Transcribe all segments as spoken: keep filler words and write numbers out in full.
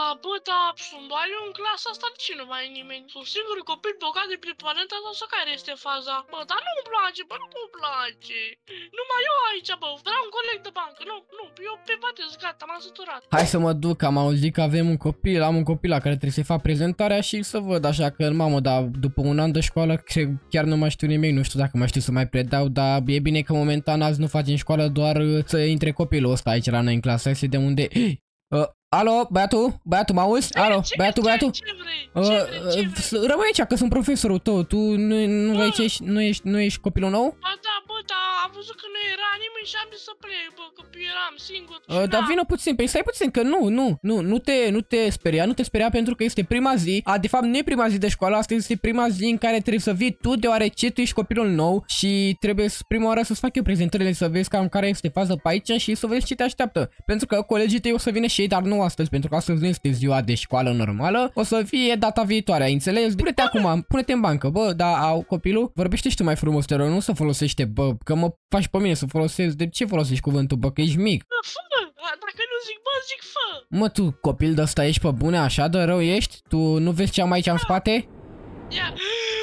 bă, da, sunt doar eu în clasa asta, de ce nu mai e nimeni? Sunt singurul copil blocat de pe planeta asta, sau care este faza? Bă, dar nu-mi place, bă, nu-mi place. Numai eu aici, bă, vreau un coleg de bancă, nu, nu, eu pe batez, gata, m-am săturat. Hai să mă duc, am auzit că avem un copil, am un copil la care trebuie să-i fac prezentarea și să văd, așa că, mamă, dar după un an de școală, cred, chiar nu mai știu nimic, nu știu dacă mai știu să mai predau, dar e bine că momentan azi nu facem școală, doar să intre copilul ăsta aici la noi în clasă, să de unde... Uh, alo, băiatul? Băiatul, mă auzi? Alo, băiatul, băiatul? Ce vrei? Ce vrei? Ce vrei? Rămâi aici, că sunt profesorul tău, tu nu, nu vrei ce ești, nu ești, nu ești copilul nou? Ba da, bă, da, am văzut că nu era nimeni și am zis să plec, bă, că eram singur. Uh, dar vină puțin, păi stai puțin, că nu, nu, nu, nu te, nu te speria, nu te speria pentru că este prima zi, a, de fapt nu e prima zi de școală, asta este prima zi în care trebuie să vii tu, deoarece tu ești copilul nou și trebuie prima oară să-ți fac eu prezentările, să vezi cam care este faza pe aici și să vezi ce te așteaptă. Pentru că colegii tăi o să vină și ei, dar nu astăzi, pentru că astăzi nu este ziua de școală normală, o să fie data viitoare, ai înțeles? Pune-te acum, pune-te în bancă, bă, da, au copilul, vorbește și tu mai frumos, te rog, nu să folosește, bă, că mă faci pe mine să folosesc, de ce folosești cuvântul, bă, că ești mic? Bă, fă, dacă nu zic bă, zic fă. Mă, tu, copil de ăsta, ești pe bune, așa de rău ești? Tu nu vezi ce am aici în spate? Ia.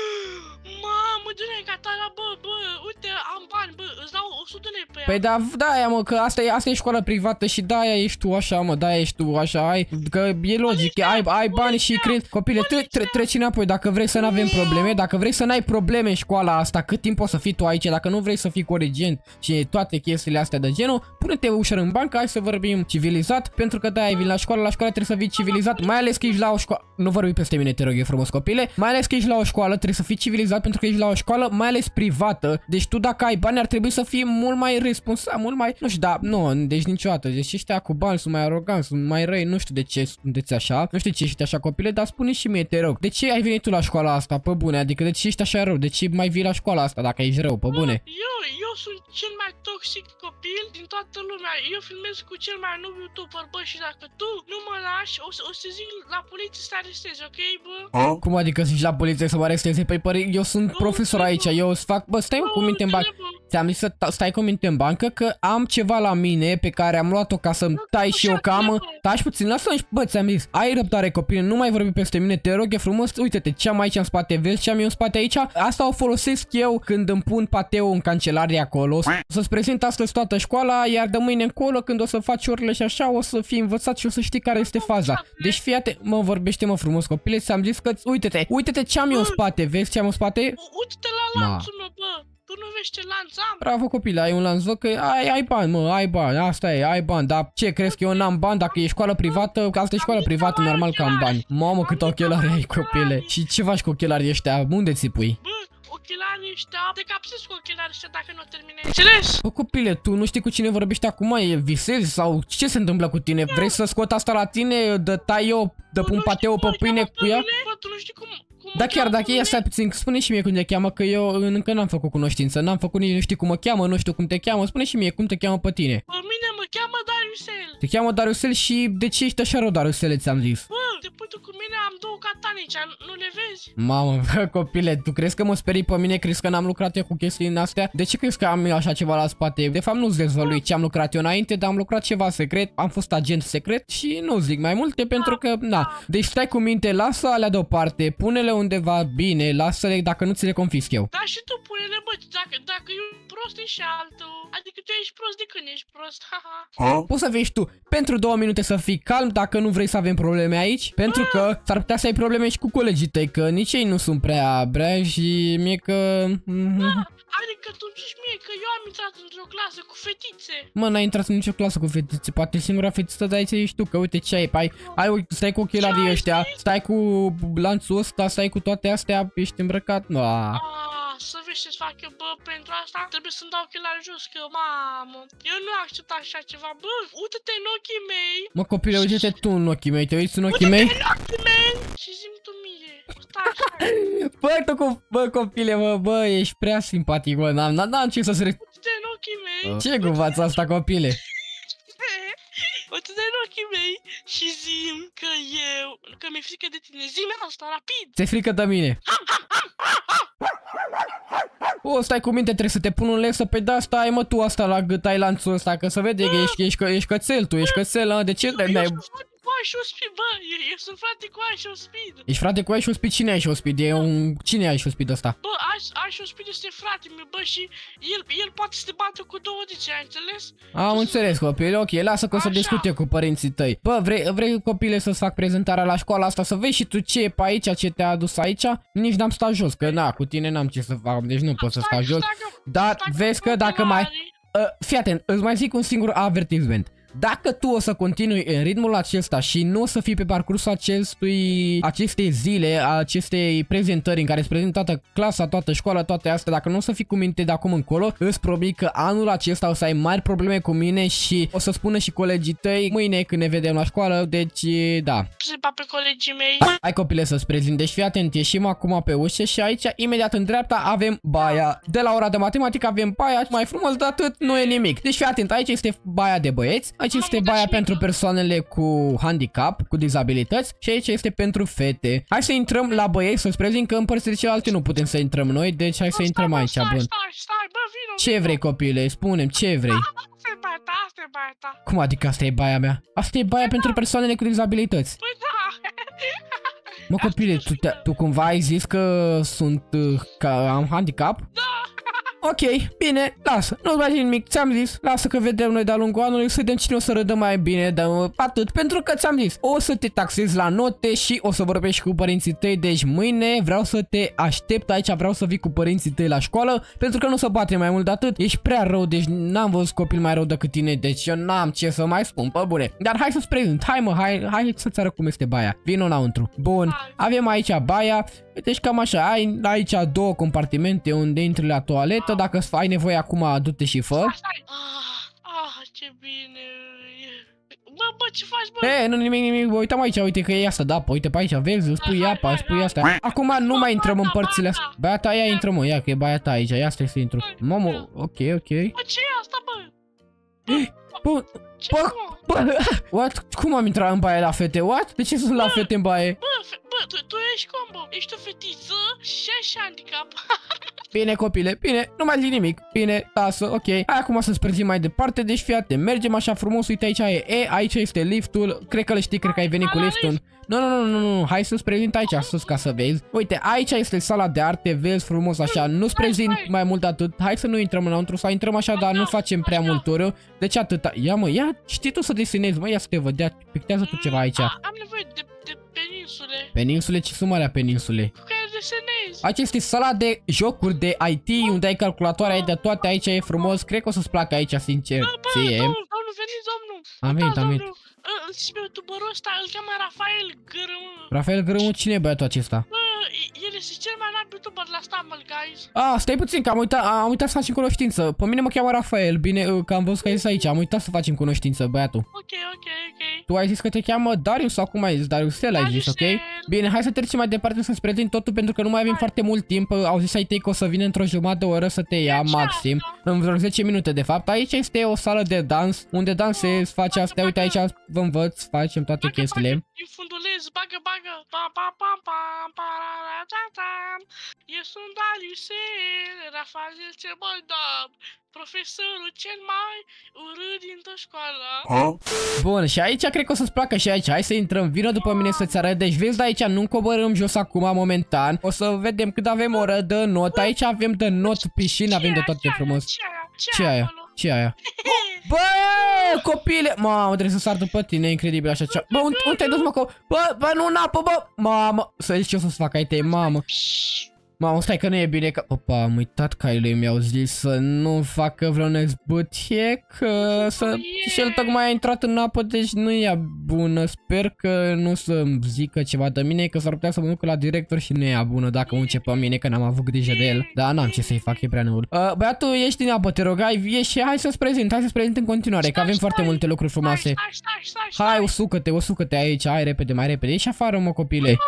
Mamă, du-ne, Catara, bă, bă, uite, am bani, bă, îți dau o sută lei pe ea. Păi da, da, mă, că asta e, asta e școală privată și de-aia ești tu așa, mă, de-aia ești tu așa, ai, că e logic, ai, ai bani și cred, copile, tre, tre, treci înapoi, dacă vrei să nu avem probleme, dacă vrei să n-ai probleme în școala asta, cât timp poți să fii tu aici, dacă nu vrei să fii corigent și toate chestiile astea de genul, pune-te ușor în bancă, hai să vorbim civilizat, pentru că de-aia vin la școală, la școală trebuie să fii civilizat, mai ales că ești la o școală, nu vorbi peste mine, te rog, e frumos, copile, mai ales că ești la o școală, trebuie să fii civilizat pentru că ești la o școală, mai ales privată, deci tu dacă ai bani ar trebui să fii mult mai responsabil, mult mai, nu știu, da, nu, deci niciodată, deci ăștia cu bani sunt mai aroganți, sunt mai răi, nu știu de ce sunteți așa, nu știu ce ești așa, copile, dar spune și mie, te rog, de ce ai venit tu la școala asta, pe bune, adică de ce ești așa rău, de ce mai vii la școala asta dacă ești rău, pe bune? Eu, eu sunt cel mai toxic copil din toată lumea, eu filmez cu cel mai nou YouTuber, bă, și dacă tu nu mă lași, o să, o să zic la poliție să te arestezi, ok, bă? A? Cum adică zici la poliție să mă aresteze? Păi, păi, eu sunt nu, profesor aici, eu îți fac, bă, stai cu minte în bancă. Ți-am zis să stai cu minte în bancă că am ceva la mine pe care am luat-o ca să-mi tai și o camă. Taci puțin, lasă-mi, bă, ți-am zis, ai răbdare, copil, nu mai vorbi peste mine, te rog, e frumos, uite-te, ce am aici în spate, vezi ce am eu în spate aici? Asta o folosesc eu când îmi pun pateu în cancelarie acolo, să-ți prezint astăzi toată școala, iar de mâine încolo, când o să faci orele și așa, o să fii învățat și o să știi care este faza. Deci fiate, mă, vorbește, mă, frumos, copile, ți-am zis că, uite-te, uite-te ce am eu în spate, vezi ce am în spate? Uite-te la lanțul meu, bă. Tu nu vezi ce lanț am? Bravo, copile, ai un lanț, văd că ai, ai bani, mă, ai bani, asta e, ai bani, dar ce, crezi că eu n-am bani dacă e școală privată? Că asta e școală privată, normal că am bani. Mamă, cât ochelari ai, copile. Și ce faci cu ochelarii ăștia? Unde ți pui? Bă, ochelarii ăștia, te capsezi cu ochelarii ăștia dacă nu termine. Înțeles? Bă, copile, tu nu știi cu cine vorbești acum? E visezi sau ce se întâmplă cu tine? Vrei să scot asta la tine? Dă tai eu, dă pun pateu pe pâine cu ea? Bă, tu nu știi cum... Da, chiar dacă e asta puțin, spune și mie cum te cheamă, că eu încă n-am făcut cunoștință, n-am făcut nici nu știu cum mă cheamă, nu știu cum te cheamă, spune și mie cum te cheamă pe tine. Pe mine mă cheamă Dariusel. Te cheamă Dariusel și de ce ești așa rău, Dariusel, ți-am zis? Bă, te pui tu cu mine, am două catane aici, nu le vezi? Mamă, copile, tu crezi că mă sperii pe mine, crezi că n-am lucrat eu cu chestiile din astea? De ce crezi că am eu așa ceva la spate? De fapt nu-ți dezvălui ce am lucrat eu înainte, dar am lucrat ceva secret, am fost agent secret și nu zic mai multe pentru că, na, deci stai cu minte, lasă alea deoparte, pune-le undeva bine, lasă-le dacă nu ți le confisc eu. Da, și tu pune-le, bă, dacă, dacă eu prost e și altul, adică tu ești prost de când ești prost, haha. Poți să vezi tu pentru două minute să fii calm dacă nu vrei să avem probleme aici, pentru că s-ar putea să ai probleme și cu colegii tăi, că nici ei nu sunt prea brea și mie că... Da, adică tu zici mie că eu am intrat într-o clasă cu fetițe. Mă, n-ai intrat în nicio clasă cu fetițe, poate singura fetiță de aici ești tu, că uite ce ai, ai, ai uite, stai cu ochelarii ăștia, stai cu lanțul ăsta, stai cu toate astea, ești îmbrăcat, nu. Ah, să vezi ce-ți fac eu, bă, pentru asta trebuie să-mi dau ochelari jos, că mamă, eu nu accept așa ceva, bă, uite-te în ochii mei. Mă, copile, uite-te tu în ochii mei, te uiți în ochii mei? Uite-te în ochii mei și zi-mi tu mie, stai așa. Bă, tu cu, bă, copile, bă, bă, ești prea simpatic, bă, n-am ce să-ți re... Uite-te în ochii mei. Ce cu fața asta, copile? Uite-te în ochii mei și zi-mi că eu, că mi-e frică de tine, zi-mi asta, rapid. Ți-e frică de mine? O, stai cu minte, trebuie să te pun un lesă, pe de asta ai, mă, tu asta la gât, ai lanțul ăsta, că să vede că ești, ești, ești cățel, tu ești cățel, de ce? Eu, eu sunt Aia și Ospid, bă, eu, eu sunt frate cu Aia și Ospid. Ești frate cu Aia și Ospid? Cine e Aia și Ospid? E un... Cine e Aia și Ospid ăsta? Bă, Aia și Ospid este frate meu, bă, și el, el poate să te bată cu două dice, ai înțeles? Am înțeles, copile, ok, lasă că o să Așa. discut eu cu părinții tăi. Bă, vrei, vrei copile să-ți fac prezentarea la școala asta, să vezi și tu ce e pe aici, ce te-a adus aici? Nici n-am stat jos, că na, cu tine n-am ce să fac, deci nu pot să stau jos. Dar vezi că dacă mai... Uh, fii atent, îți mai zic un singur avertisment. Dacă tu o să continui în ritmul acesta și nu o să fii pe parcursul acestui, acestei zile, acestei prezentări în care îți prezint toată clasa, toată școala, toate astea, dacă nu o să fii cu minte de acum încolo, îți promit că anul acesta o să ai mari probleme cu mine și o să spună și colegii tăi mâine când ne vedem la școală, deci da. Zipa pe colegii mei. Hai copile să-ți prezint, deci fii atent, ieșim acum pe ușă și aici, imediat în dreapta, avem baia. De la ora de matematică avem baia, mai frumos de atât nu e nimic. Deci fii atent, aici este baia de băieți. Aici este baia pentru persoanele cu handicap, cu dizabilități și aici este pentru fete. Hai să intrăm la băieți, să-ți prezint că în părțile celelalte nu putem să intrăm noi, deci hai să intrăm aici, stai, bun. Stai, stai, bă, vino, Ce vino. vrei copile? Spune-mi, ce vrei? Asta e baia ta, asta e baia ta. Cum adică asta e baia mea? Asta e baia pentru persoanele cu dizabilități. Păi da. Mă copile, tu, te, tu cumva ai zis că sunt, uh, că am handicap? Da. Ok, bine, lasă, nu-ți mai zic nimic, ți-am zis, lasă că vedem noi de-a lungul anului, să vedem cine o să râdă mai bine, dar atât, pentru că ți-am zis, o să te taxezi la note și o să vorbești cu părinții tăi, deci mâine vreau să te aștept aici, vreau să vii cu părinții tăi la școală, pentru că nu se bate mai mult de atât, ești prea rău, deci n-am văzut copil mai rău decât tine, deci eu n-am ce să mai spun, pe bune, dar hai să-ți prezint, hai mă, hai, hai să-ți arăt cum este baia, vino înăuntru, bun, avem aici baia. Deci cam așa, ai aici două compartimente unde intri la toaletă, dacă ai nevoie acum du-te și fă. Stai, stai. Ah, ah, ce bine. Bă, bă, ce faci, bă? E, nu nimic, nimic, bă, uităm aici, uite că e asta, da, uite pe aici, vezi, îți pui apa, îți pui asta. Acum nu mai intrăm în părțile astea. Baia ta, ia intră, mă, ia că e baia ta aici, ia stai să intru. Mamă, ok, ok. Bă, ce e asta, bă? Bă, Ce bă, mă? bă, what? Cum am intrat în baie la fete, what? De ce sunt la fete în baie? Bă, fe- bă, tu, tu ești combo. Ești o fetiță și ești handicap. Bine, copile, bine, nu mai zic nimic. Bine, lasă, ok. Hai acum să-ți prezint mai departe, deci fii atent, mergem așa frumos, uite aici e E, aici este liftul, cred că le știi, cred că ai venit cu liftul. Nu, nu, nu, nu, nu, hai să-ți prezint aici sus ca să vezi. Uite, aici este sala de arte, vezi frumos așa, nu-ți prezint mai mult de atât. Hai să nu intrăm înăuntru, să intrăm așa, dar nu facem prea mult turiu. Deci atâta. Ia mă, ia, știi tu să desenezi, mă, ia să te văd, ia, pictează tu ceva aici. A, am nevoie de, de peninsule. Peninsule, ce sunt marea peninsule? Cu care desenezi. Aici este sala de jocuri de I T, unde ai calculatoare, ai de toate, aici e frumos, cred că o să-ți placă aici, sincer, Bă, bă, ție. domnul, domnul, veniți, domnul. Am venit, Da, am venit. domnul. Îl știi pe youtuberul ăsta, îl cheamă Rafael Gărămă. Rafael Grămă, cine e băiatul acesta? Bă, el este cel mai înalt youtuber la Stumble Guys. Ah, stai puțin, că am uitat, am uitat să facem cunoștință. Pe mine mă cheamă Rafael, bine, că am văzut că ești aici, am uitat să facem cunoștință, băiatul. Ok, ok, ok. Tu ai zis că te cheamă Darius sau cum ai zis? Dariusel ai zis, ok? Dariusel. Bine, hai să trecem mai departe să-ți prezint totul pentru că nu mai avem foarte mult timp. Au zis ai tăi că o să vină într-o jumătate de oră să te ia Așa, maxim. da. În vreo zece minute de fapt. Aici este o sală de dans unde dansezi, faci astea. Uite aici vă învăț, facem toate Bagă, chestiile. bagă, din fundulez, bagă, bagă. Pam, pam, pam, pam, pararatam. Eu sunt Dariusel, Rafael cel mai dab, profesorul cel mai urât din toată școala. Bun, și aici cred că o să-ți placă și aici. Hai să intrăm, vină după mine să-ți arăt. Deci vezi de aici, nu coborâm jos acum momentan. O să vedem cât avem oră de not. Aici avem de not piscina, avem de toate frumos. Ce aia? Ce aia? Ce aia? Bă, copile! Mamă, trebuie să sar după tine, incredibil așa ceva. Bă, unde te-ai dus, mă, co... Bă, bă, nu în apă, bă! Mamă, să zici ce o să-ți fac ai tăi, mamă. Mamă, stai că nu e bine că... Opa, am uitat că ai lui mi-au zis să nu facă vreo nezbâtie, că să... Și el tocmai a intrat în apă, deci nu e bună. Sper că nu să-mi zică ceva de mine, că s-ar putea să mă duc la director și nu e bună dacă mă începe pe mine, că n-am avut grijă de el. Dar n-am ce să-i fac, e prea neul. Uh, băiatul, ești din apă, te rog, hai, ieși, hai să-ți prezint, hai să-ți prezint în continuare, că avem foarte multe lucruri frumoase. Stai, stai, stai, stai. Hai, usucă-te, usucă-te aici, hai repede, mai repede, ieși afară, mă, copile.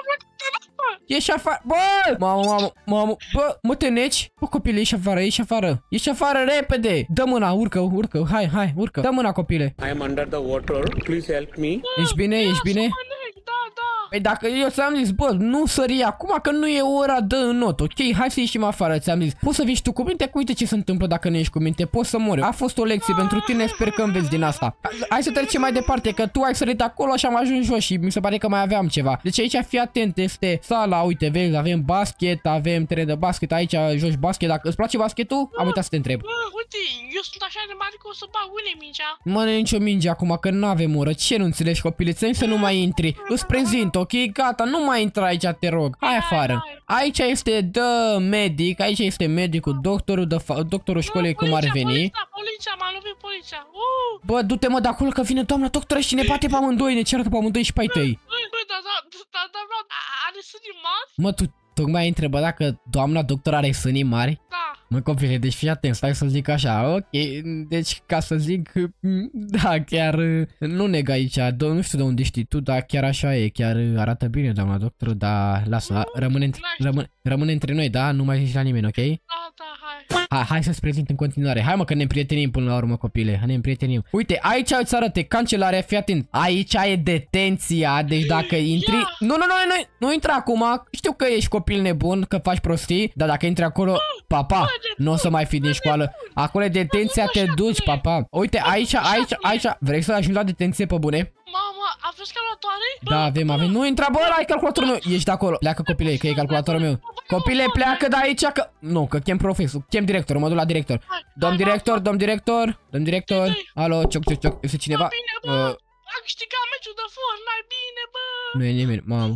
Ieși afară, bă! Mamă, mamă, mamă, bă, mă te neci? Bă, copile, ieși afară, ieși afară. Ieși afară, repede! Dă mâna, urcă, urcă, hai, hai, urcă. Dă mâna, copile. I am under the water. Please help me. Ești bine, ești bine? Da, da. Păi dacă eu ți-am zis, bă, nu sări acum că nu e ora de not, ok? Hai să ieșim afară, ți-am zis. Poți să vii și tu cu minte, că uite ce se întâmplă dacă nu ești cu minte, poți să mori. A fost o lecție pentru tine, sper că înveți din asta. Hai să trecem mai departe, că tu ai sărit acolo și am ajuns jos și mi se pare că mai aveam ceva. Deci aici fii atent, este sala, uite, vezi, avem basket, avem teren de basket, aici joci basket. Dacă îți place basketul, am uitat să te întreb. Bă, uite, eu sunt așa de mare că o să bag unde mingea. Mă, nu e nicio minge acum, că nu avem oră. Ce nu înțelegi, copile? Ți-am să nu mai intri. Îți prezint, ok? Gata, nu mai intra aici, te rog. Hai afară. Aici este de medic, aici este medicul, doctorul, de doctorul școlii cum ar veni. Poliția, poliția, m-a lovit poliția. Uh! Bă, du-te mă de acolo că vine doamna doctoră și ne bate pe amândoi, ne ceartă pe amândoi și pe ai tăi. Bă, bă, da, da, da, da, da, are sânii mari? Mă, tu tocmai ai întrebat dacă doamna doctor are sânii mari? Da. Mă, copile, deci fii atent, stai să zic așa, ok, deci ca să zic, da, chiar nu neg aici, nu știu de unde știi tu, dar chiar așa e, chiar arată bine doamna doctor, dar lasă, rămâne, rămâne, rămâne între noi, da, nu mai zici la nimeni, ok? Da, da, hai. Hai, hai să-ți prezint în continuare, hai mă că ne împrietenim până la urmă, copile, ne împrietenim. Uite, aici îți arăte cancelarea, fii atent, aici e detenția, deci dacă intri, nu, nu, nu, nu, nu intra acum, știu că ești copil nebun, că faci prostii, dar dacă intri acolo, papa. Nu o să mai fi din școală. Acolo e detenția, te duci, papa. Uite, aici, aici, aici. Vrei să ajungi la detenție pe bune? Mamă, aveți calculatoare? Da, avem, avem. Nu intra, bă, ăla e calculatorul meu. Ești de acolo. Pleacă, copile, că e calculatorul meu. Copile, pleacă de aici, că... Nu, că chem profesor, chem director, mă duc la director. Domn director, domn director, domn director. Alo, cioc, cioc, cioc. Este cineva? Bine, bă. Am câștigat meciul de Fortnite, bine, bă. Nu e nimeni, mamă.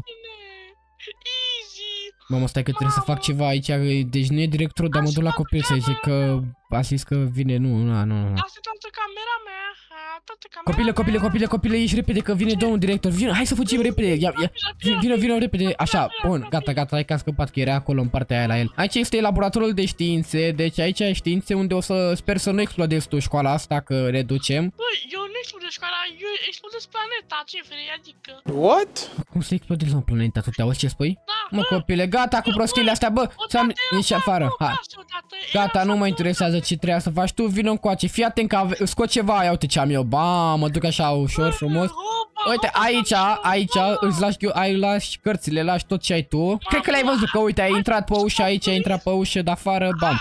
Easy. Mamă, stai că trebuie să fac ceva aici, deci nu e directorul, dar mă duc la copil să zic că a zis că vine, nu, nu, nu, nu. Asta e toată camera mea, toată camera Copile, copile, copile, copile, ieși repede că vine domnul director, vine, hai să fugim repede, ia, ia, vino, vino repede, așa, bun, gata, gata, hai că am scăpat că era acolo în partea aia la el. Aici este laboratorul de științe, deci aici e științe unde o să, sper să nu explodezi tu școala asta, că reducem. Băi, eu nu explodez școala, eu explodez planeta, ce vrei, adică? What? Cum să explodezi la planeta, tu te auzi ce spui? Da, mă, copile, gata cu prostiile astea, bă, ți-am ieși afară, hai. Gata, nu mă interesează ce trebuia să faci tu, vină încoace, fii atent că scot ceva, ia uite ce am eu, ba, mă duc așa ușor, frumos. Uite, aici, aici, îți lași, ai lași cărțile, lași tot ce ai tu. Cred că le-ai văzut, că uite, ai intrat pe ușă aici, ai intrat pe ușă de afară, bam.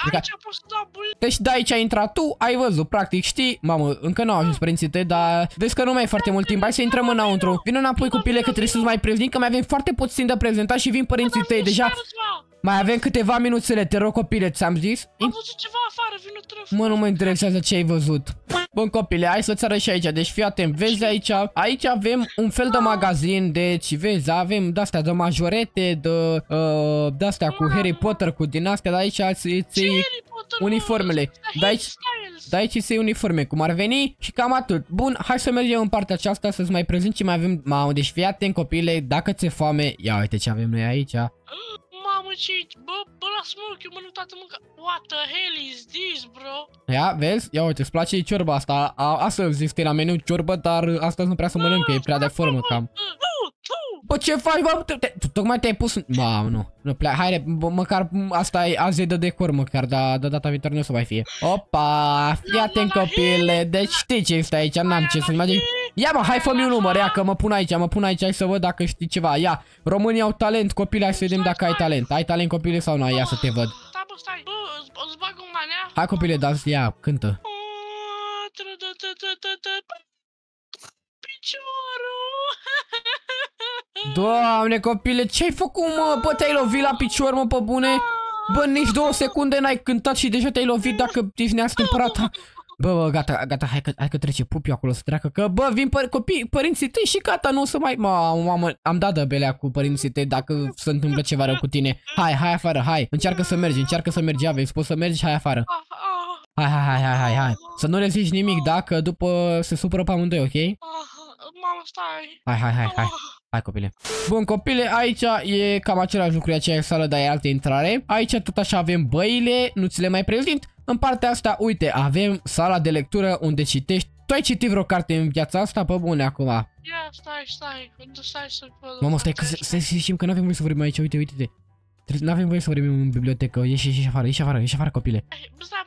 Deci de aici ai intrat tu, ai văzut, practic, știi? Mamă, încă nu au ajuns părinții tăi, dar vezi că nu mai e foarte mult timp, hai să intrăm înăuntru. Vină înapoi cu pile că trebuie să-ți mai prezint, că mai avem foarte puțin de prezentat și vin părinții tăi, deja mai avem câteva minuțele, te rog copile, ți-am zis? Am văzut ceva afară, vină telefon. Mă, nu mă interesează ce ai văzut. Bun copile, hai să-ți arăt și aici, deci fii atent, vezi aici, aici avem un fel de magazin, deci vezi, avem de-astea de majorete, de uh, de-astea cu Harry Potter, cu din astea, de aici îți uniformele, de aici, de aici îți uniforme, cum ar veni și cam atât. Bun, hai să mergem în partea aceasta să-ți mai prezint ce mai avem, mamă, deci fii atent copile, dacă ți-e foame, ia uite ce avem noi aici. Mamă, ce bă, bă, lasă-mă, că eu mănânc toată mânca. What the hell is this, bro? Ia, vezi? Ia uite, îți place ciorba asta. A, asta există la meniu ciorba, dar astăzi nu prea să mănânc, că e prea de formă cam. Bă, ce faci, bă? Tu tocmai te-ai pus... Bă, nu. Nu plea. Haide, măcar asta e azi de decor măcar, dar de data viitoare nu o să mai fie. Opa, fii atent copile. Deci știi ce este aici, n-am ce să-mi imagine. Ia mă, hai fă-mi un număr, ia că mă pun aici, mă pun aici, hai să văd dacă știi ceva. Ia, românii au talent, copile, hai să vedem dacă ai talent. Ai talent copile sau nu ai? Ia să te văd. Stai, bă, stai. Bă, îți bag un manea? Hai copile, da, ia, cântă. Piciorul! Doamne copile, ce-ai făcut mă? Bă, te-ai lovit la picior mă, pe bune? Bă, nici două secunde n-ai cântat și deja te-ai lovit dacă ești neastâmpărat. Bă, bă, gata, gata, hai că, hai că trece pupi acolo să treacă, că bă, vin păr copii, părinții tăi și gata, nu o să mai... Mamă, mamă, am dat de belea cu părinții tăi dacă se întâmplă ceva rău cu tine. Hai, hai afară, hai, încearcă să mergi, încearcă să mergi, aveți, poți să mergi, hai afară. Hai, hai, hai, hai, hai, hai, să nu le zici nimic, da, că după se supără pe amândoi, ok? Mamă, stai. Hai, hai, hai, hai. Hai copile. Bun copile, aici e cam același lucru, aceeași sală, dar e altă intrare. Aici tot așa avem băile, nu ți le mai prezint. În partea asta, uite, avem sala de lectură unde citești. Tu ai citit vreo carte în viața asta? Pe bune acum. Ia, stai, stai, stai să văd. Mamă, stai că să zicem că n-avem voie să vorbim aici, uite, uite-te. N-avem voie să vorbim în bibliotecă, ieși, ieși afară, ieși afară, ieși afară copile. Stai, bă, bă,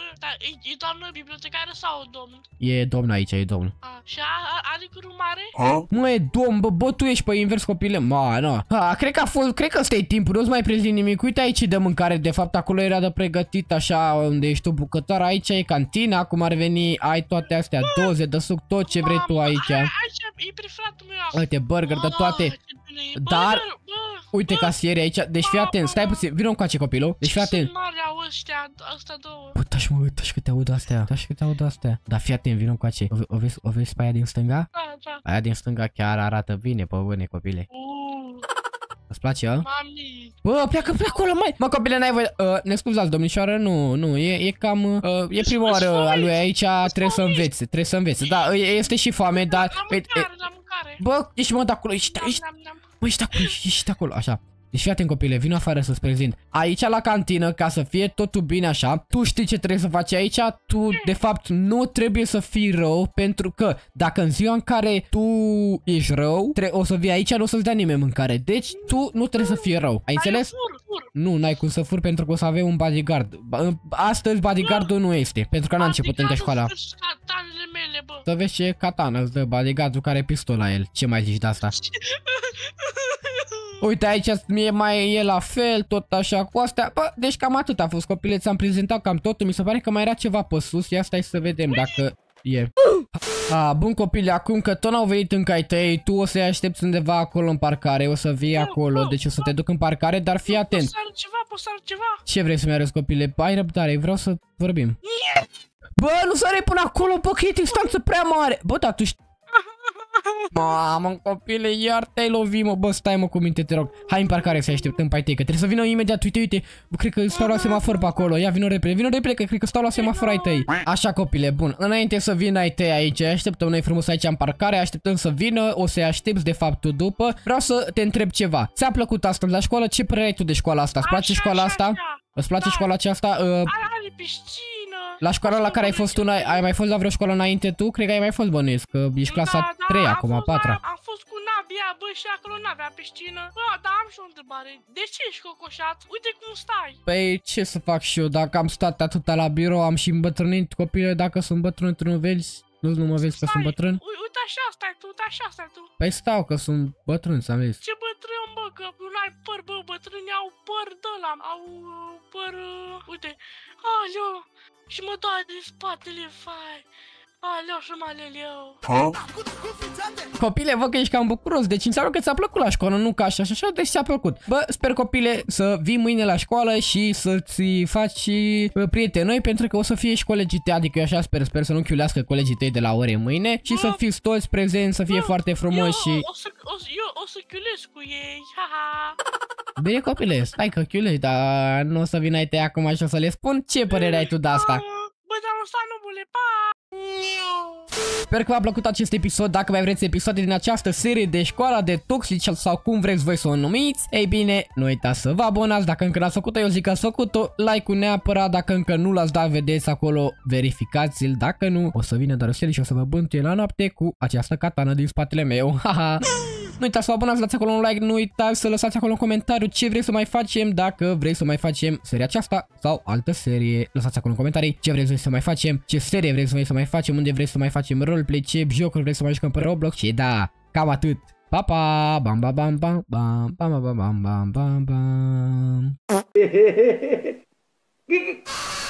dar e, e doamnă bibliotecară sau domn? E domn aici, e domn. A, și a, a, are curul mare? Mă, e domn, bă, bă, tu ești pe invers, copile. Ma, nu. Ha, cred că a fost, cred că ăsta e timpul, nu-ți mai prezint nimic. Uite aici de mâncare, de fapt acolo era de pregătit așa, unde ești tu bucătar. Aici e cantina, cum ar veni, ai toate astea, doze de suc, tot ce vrei tu aici. Aici e preferatul meu. Uite, burger de toate. Dar, uite casierii aici, deci fii atent, stai puțin, vină încoace copilul, deci fii atent. Mare au ăștia, ăsta două. Uitași mă, uitași că te aud astea, uitași că te aud astea. Dar fii atent, vină încoace, o, o, vezi, o vezi pe aia din stânga? Da, da. Aia din stânga chiar arată bine, pe bune, copile. Îți place, a? Mami. Bă, pleacă, pleacă acolo, mai! Mă, copile, n-ai voie... Uh, ne scuzați, domnișoară, nu, nu, e, e cam... Uh, e prima oară a lui aici, trebuie să învețe, trebuie să învețe. Da, este și foame, dar... La mâncare, la mâncare. Bă, ești mă de acolo, ești, ești... Bă, ești acolo, ești acolo, așa. Deci fii atent, copile, vin afară să-ți prezint. Aici la cantină, ca să fie totul bine așa, tu știi ce trebuie să faci aici, tu de fapt nu trebuie să fii rău, pentru că dacă în ziua în care tu ești rău, o să vii aici, nu o să-ți dea nimeni mâncare. Deci tu nu trebuie să fii rău. Ai înțeles? Nu, n-ai cum să furi pentru că o să avem un bodyguard. Astăzi bodyguardul nu este, pentru că n-a început încă școala. Să vezi ce katana îți dă bodyguardul care pistol la el. Ce mai zici de asta? Uite, aici mie mai e la fel, tot așa cu astea. Bă, deci cam atât a fost, copile, ți-am prezentat cam totul. Mi se pare că mai era ceva pe sus. Ia stai să vedem dacă e. A, bun, copile, acum că tot n-au venit încă ai tăi, tu o să-i aștepți undeva acolo în parcare. O să vii acolo, deci o să te duc în parcare, dar fii atent. Poți ceva, poți ceva. Ce vrei să-mi arăți, copile? Ai răbdare, vreau să vorbim. Bă, nu sări până acolo, bă, că e distanță prea mare. Bă, dar tu știi... Mamă, copile, iar te-ai lovit, mă, bă, stai mă cu minte, te rog. Hai în parcare să așteptăm pe ai tăi, că trebuie să vină imediat, uite, uite. Bă, cred că stau la semafor pe acolo, ia vină repede, vină repede, că cred că stau la semafor ai tăi. Așa, copile, bun, înainte să vină ai tăi aici, așteptăm noi frumos aici în parcare, așteptăm să vină, o să-i aștepți de fapt tu după. Vreau să te întreb ceva, ți-a plăcut astăzi la școală? Ce părere ai tu de școala asta? Îți place școala asta? Îți place școala aceasta? Are piscină. La școala la care ai fost tu, ai mai fost la vreo școală înainte tu? Cred că ai mai fost, bănuiesc, că ești clasa da, da, trei acum, a patra. Am fost cu Nabia, bă, și acolo n-avea piscină. Bă, dar am și o întrebare. De ce ești cocoșat? Uite cum stai. Păi, ce să fac și eu? Dacă am stat atâta la birou, am și îmbătrânit, copile, dacă sunt bătrân, tu nu vezi? Nu, nu mă vezi că sunt bătrân? Uite așa stai tu, uite așa stai tu. Păi stau, că sunt bătrân, ți-am zis. Ce bătrân, bă, că nu ai păr, bă, bătrânii au păr de ăla, au uh, păr, uh, uite. Aleo, și mă doare de spatele, fai. Aleo, și mă alel eu. Copile, văd că ești cam bucuros, deci înseamnă că ți-a plăcut la școală, nu ca așa și așa, deci ți-a plăcut. Bă, sper, copile, să vii mâine la școală și să-ți faci prieteni noi, pentru că o să fie și colegii tăi, adică eu așa sper, sper să nu chiulească colegii tăi de la ore mâine și să fiți toți prezenți, să fie foarte frumos și... O să, o să, eu o să chiulesc cu ei, haha. Bine, copile, stai că chiulești, dar nu o să vin ai tăi acum așa să le spun. Ce părere ai tu de asta? Bă, dar nu sta, nu bule, pa! Sper că v-a plăcut acest episod. Dacă mai vreți episoade din această serie de școala de toxici sau cum vreți voi să o numiți, ei bine, nu uitați să vă abonați. Dacă încă n-ați făcut-o, eu zic că ați făcut-o. Like-ul neapărat, dacă încă nu l-ați dat, vedeți acolo, verificați-l. Dacă nu, o să vină Darusel și o să vă bântuie la noapte cu această katană din spatele meu. Haha. Nu uitați să vă abonați, dați acolo un like, nu uitați să lăsați acolo un comentariu ce vreți să mai facem, dacă vreți să mai facem seria aceasta sau altă serie. Lăsați acolo în comentarii ce vreți să mai facem, ce serie vreți să mai facem, unde vreți să mai facem roleplay, ce jocuri vreți să mai jucăm pe Roblox și da, cam atât. Pa, pa, bam, bam, bam, bam, bam, bam, bam, bam, bam, bam, bam.